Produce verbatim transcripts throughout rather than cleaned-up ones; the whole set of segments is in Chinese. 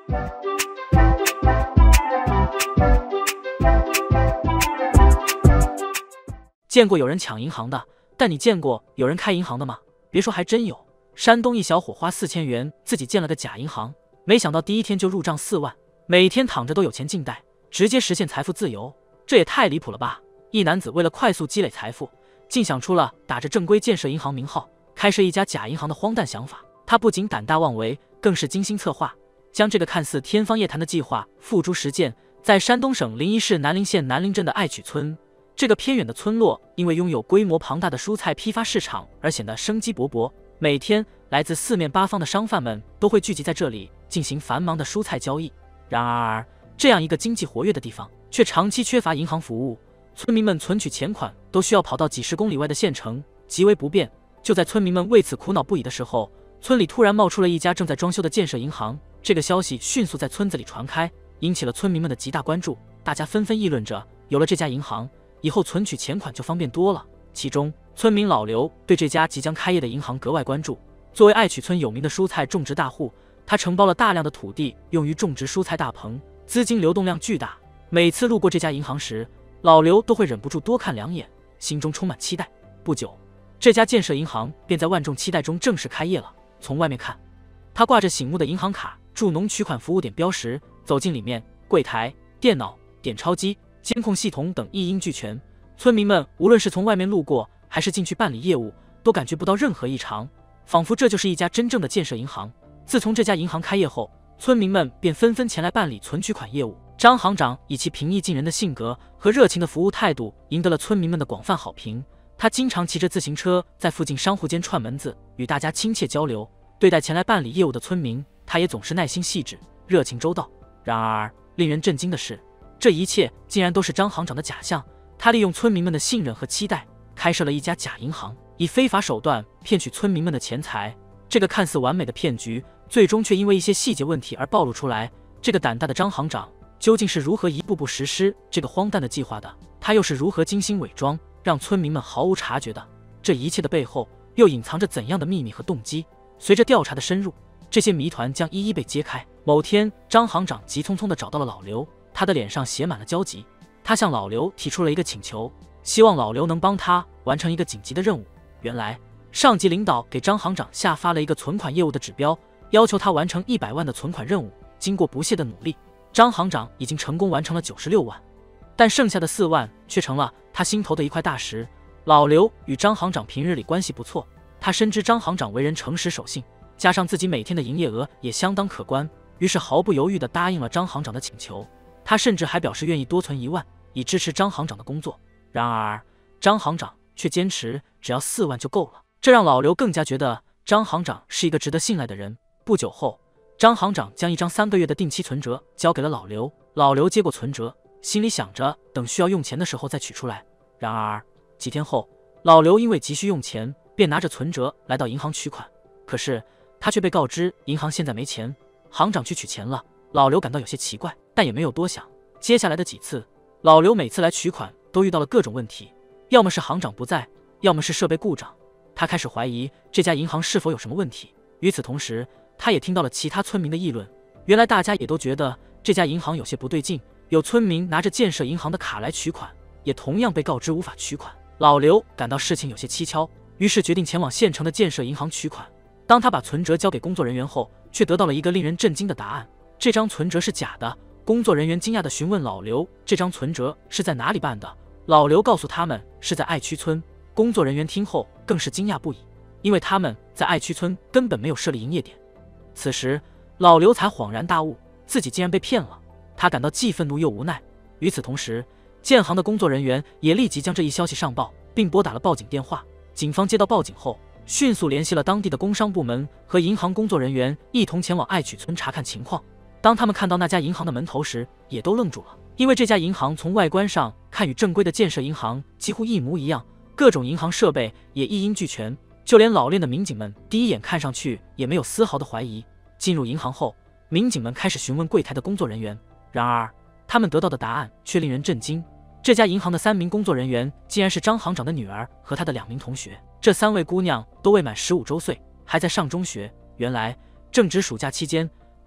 见过有人抢银行的，但你见过有人开银行的吗？别说，还真有。山东一小伙花四千元自己建了个假银行，没想到第一天就入账四万，每天躺着都有钱进袋，直接实现财富自由，这也太离谱了吧！一男子为了快速积累财富，竟想出了打着正规建设银行名号开设一家假银行的荒诞想法。他不仅胆大妄为，更是精心策划，将这个看似天方夜谭的计划付诸实践。在山东省临沂市南陵县南陵镇的爱曲村，这个偏远的村落因为拥有规模庞大的蔬菜批发市场而显得生机勃勃。每天来自四面八方的商贩们都会聚集在这里进行繁忙的蔬菜交易。然而，这样一个经济活跃的地方，却长期缺乏银行服务，村民们存取钱款都需要跑到几十公里外的县城，极为不便。就在村民们为此苦恼不已的时候，村里突然冒出了一家正在装修的建设银行。这个消息迅速在村子里传开，引起了村民们的极大关注。大家纷纷议论着，有了这家银行，以后存取钱款就方便多了。其中，村民老刘对这家即将开业的银行格外关注。作为爱曲村有名的蔬菜种植大户，他承包了大量的土地用于种植蔬菜大棚，资金流动量巨大。每次路过这家银行时，老刘都会忍不住多看两眼，心中充满期待。不久，这家建设银行便在万众期待中正式开业了。从外面看，他挂着醒目的银行卡、助农取款服务点标识，走进里面，柜台、电脑、点钞机、监控系统等一应俱全。村民们无论是从外面路过，还是进去办理业务，都感觉不到任何异常，仿佛这就是一家真正的建设银行。自从这家银行开业后，村民们便纷纷前来办理存取款业务。张行长以其平易近人的性格和热情的服务态度，赢得了村民们的广泛好评。他经常骑着自行车在附近商户间串门子，与大家亲切交流。对待前来办理业务的村民，他也总是耐心细致、热情周到。然而，令人震惊的是，这一切竟然都是张行长的假象。他利用村民们的信任和期待，开设了一家假银行，以非法手段骗取村民们的钱财。这个看似完美的骗局，最终却因为一些细节问题而暴露出来。这个胆大的张行长究竟是如何一步步实施这个荒诞的计划的？他又是如何精心伪装，让村民们毫无察觉的？这一切的背后又隐藏着怎样的秘密和动机？随着调查的深入，这些谜团将一一被揭开。某天，张行长急匆匆地找到了老刘，他的脸上写满了焦急。他向老刘提出了一个请求，希望老刘能帮他完成一个紧急的任务。原来，上级领导给张行长下发了一个存款业务的指标，要求他完成一百万的存款任务。经过不懈的努力，张行长已经成功完成了九十六万，但剩下的四万却成了他心头的一块大石。老刘与张行长平日里关系不错，他深知张行长为人诚实守信，加上自己每天的营业额也相当可观，于是毫不犹豫地答应了张行长的请求。他甚至还表示愿意多存一万，以支持张行长的工作。然而，张行长却坚持只要四万就够了，这让老刘更加觉得张行长是一个值得信赖的人。不久后，张行长将一张三个月的定期存折交给了老刘。老刘接过存折，心里想着等需要用钱的时候再取出来。然而几天后，老刘因为急需用钱，便拿着存折来到银行取款。可是他却被告知银行现在没钱，行长去取钱了。老刘感到有些奇怪，但也没有多想。接下来的几次，老刘每次来取款都遇到了各种问题，要么是行长不在，要么是设备故障。他开始怀疑这家银行是否有什么问题。与此同时，他也听到了其他村民的议论，原来大家也都觉得这家银行有些不对劲。有村民拿着建设银行的卡来取款，也同样被告知无法取款。老刘感到事情有些蹊跷，于是决定前往县城的建设银行取款。当他把存折交给工作人员后，却得到了一个令人震惊的答案：这张存折是假的。工作人员惊讶地询问老刘，这张存折是在哪里办的？老刘告诉他们是在爱曲村。工作人员听后更是惊讶不已，因为他们在爱曲村根本没有设立营业点。此时，老刘才恍然大悟，自己竟然被骗了。他感到既愤怒又无奈。与此同时，建行的工作人员也立即将这一消息上报，并拨打了报警电话。警方接到报警后，迅速联系了当地的工商部门，和银行工作人员一同前往爱曲村查看情况。当他们看到那家银行的门头时，也都愣住了，因为这家银行从外观上看与正规的建设银行几乎一模一样，各种银行设备也一应俱全，就连老练的民警们第一眼看上去也没有丝毫的怀疑。进入银行后，民警们开始询问柜台的工作人员，然而他们得到的答案却令人震惊。这家银行的三名工作人员竟然是张行长的女儿和他的两名同学，这三位姑娘都未满十五周岁，还在上中学。原来正值暑假期间，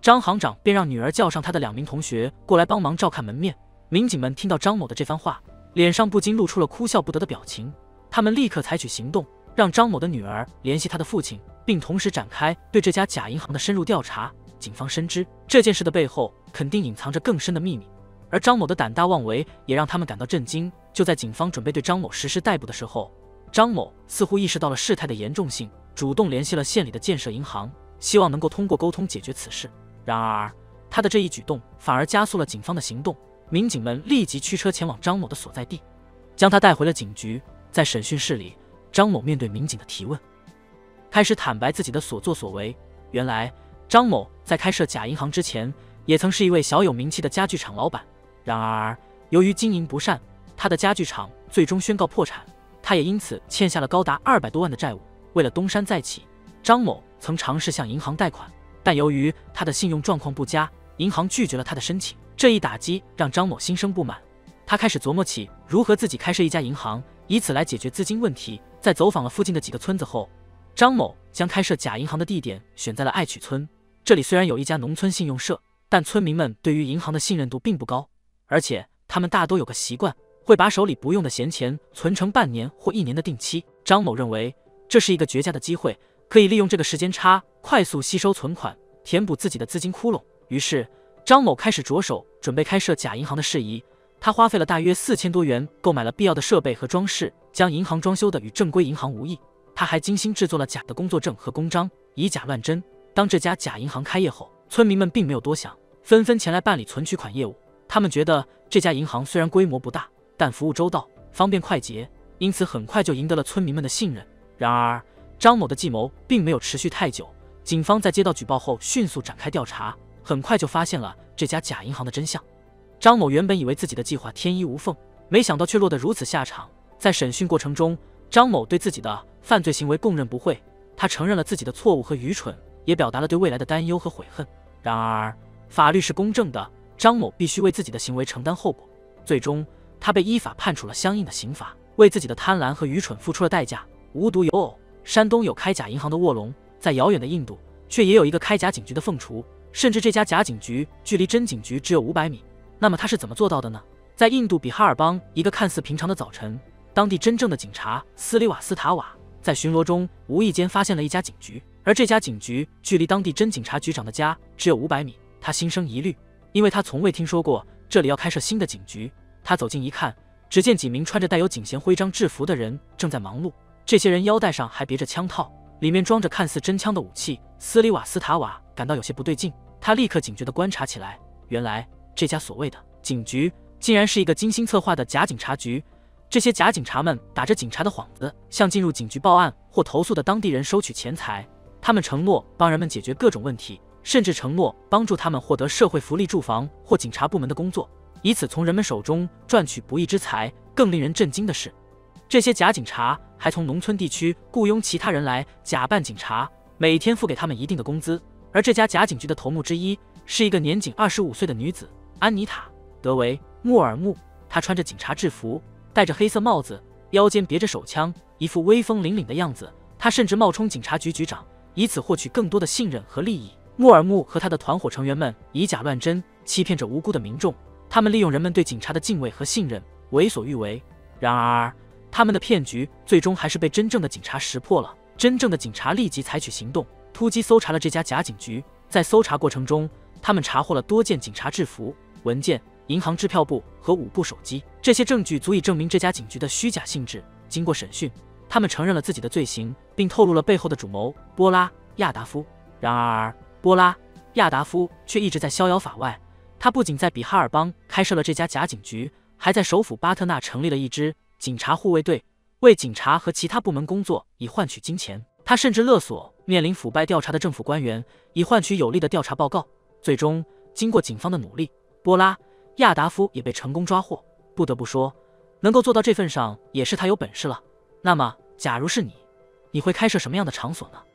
张行长便让女儿叫上他的两名同学过来帮忙照看门面。民警们听到张某的这番话，脸上不禁露出了哭笑不得的表情。他们立刻采取行动，让张某的女儿联系他的父亲，并同时展开对这家假银行的深入调查。警方深知这件事的背后肯定隐藏着更深的秘密，而张某的胆大妄为也让他们感到震惊。就在警方准备对张某实施逮捕的时候，张某似乎意识到了事态的严重性，主动联系了县里的建设银行，希望能够通过沟通解决此事。然而他的这一举动反而加速了警方的行动，民警们立即驱车前往张某的所在地，将他带回了警局。在审讯室里，张某面对民警的提问，开始坦白自己的所作所为。原来张某在开设假银行之前，也曾是一位小有名气的家具厂老板。然而由于经营不善，他的家具厂最终宣告破产，他也因此欠下了高达二百多万的债务。为了东山再起，张某曾尝试向银行贷款，但由于他的信用状况不佳，银行拒绝了他的申请。这一打击让张某心生不满，他开始琢磨起如何自己开设一家银行，以此来解决资金问题。在走访了附近的几个村子后，张某将开设假银行的地点选在了爱曲村。这里虽然有一家农村信用社，但村民们对于银行的信任度并不高，而且他们大都有个习惯，会把手里不用的闲钱存成半年或一年的定期。张某认为这是一个绝佳的机会，可以利用这个时间差快速吸收存款，填补自己的资金窟窿。于是张某开始着手准备开设假银行的事宜。他花费了大约四千多元购买了必要的设备和装饰，将银行装修的与正规银行无异。他还精心制作了假的工作证和公章，以假乱真。当这家假银行开业后，村民们并没有多想，纷纷前来办理存取款业务。他们觉得这家银行虽然规模不大，但服务周到，方便快捷，因此很快就赢得了村民们的信任。然而张某的计谋并没有持续太久，警方在接到举报后迅速展开调查，很快就发现了这家假银行的真相。张某原本以为自己的计划天衣无缝，没想到却落得如此下场。在审讯过程中，张某对自己的犯罪行为供认不讳，他承认了自己的错误和愚蠢，也表达了对未来的担忧和悔恨。然而法律是公正的，张某必须为自己的行为承担后果。最终他被依法判处了相应的刑罚，为自己的贪婪和愚蠢付出了代价。无独有偶，山东有开假银行的卧龙，在遥远的印度却也有一个开假警局的凤雏，甚至这家假警局距离真警局只有五百米。那么他是怎么做到的呢？在印度比哈尔邦一个看似平常的早晨，当地真正的警察斯里瓦斯塔瓦在巡逻中无意间发现了一家警局，而这家警局距离当地真警察局长的家只有五百米。他心生疑虑，因为他从未听说过这里要开设新的警局。他走近一看，只见几名穿着带有警衔徽章制服的人正在忙碌，这些人腰带上还别着枪套，里面装着看似真枪的武器。斯里瓦斯塔瓦感到有些不对劲，他立刻警觉地观察起来。原来这家所谓的警局竟然是一个精心策划的假警察局。这些假警察们打着警察的幌子，向进入警局报案或投诉的当地人收取钱财。他们承诺帮人们解决各种问题，甚至承诺帮助他们获得社会福利、住房或警察部门的工作，以此从人们手中赚取不义之财。更令人震惊的是，这些假警察还从农村地区雇佣其他人来假扮警察，每天付给他们一定的工资。而这家假警局的头目之一是一个年仅二十五岁的女子安妮塔·德维·穆尔穆。她穿着警察制服，戴着黑色帽子，腰间别着手枪，一副威风凛凛的样子。她甚至冒充警察局局长，以此获取更多的信任和利益。穆尔穆和他的团伙成员们以假乱真，欺骗着无辜的民众。他们利用人们对警察的敬畏和信任，为所欲为。然而他们的骗局最终还是被真正的警察识破了。真正的警察立即采取行动，突击搜查了这家假警局。在搜查过程中，他们查获了多件警察制服、文件、银行支票簿和五部手机，这些证据足以证明这家警局的虚假性质。经过审讯，他们承认了自己的罪行，并透露了背后的主谋波拉·亚达夫。然而波拉·亚达夫却一直在逍遥法外。他不仅在比哈尔邦开设了这家假警局，还在首府巴特纳成立了一支警察护卫队，为警察和其他部门工作，以换取金钱。他甚至勒索面临腐败调查的政府官员，以换取有力的调查报告。最终经过警方的努力，波拉·亚达夫也被成功抓获。不得不说，能够做到这份上也是他有本事了。那么假如是你，你会开设什么样的场所呢？